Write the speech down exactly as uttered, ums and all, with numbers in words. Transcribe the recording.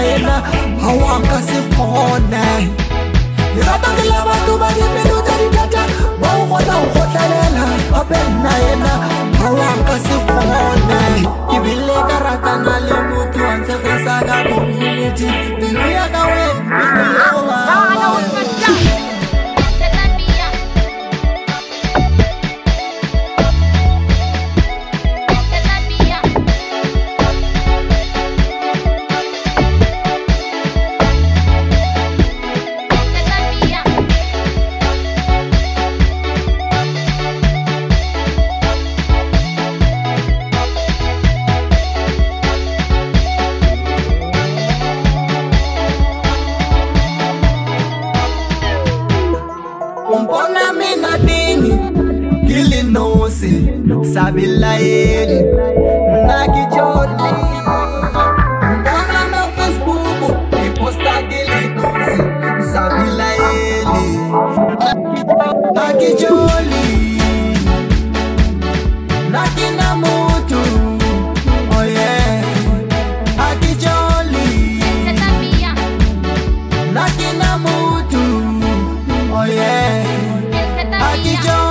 yena hawaka sifone Nirata ngila batu bagi pidu tadi data Bau kota ukhotalela Ape na yena hawaka sifone Ibile karata nale mutu Anse kesaga community Bilu ya kawe Bilu ya kawe Umpona mina dini Gili nosi Sabila yeli Nakijoli Umpona na Facebook Iposta gili nosi Sabila yeli Nakijoli Nakina mutu Oh yeah Nakijoli Nakina mutu Oh yeah Akijoli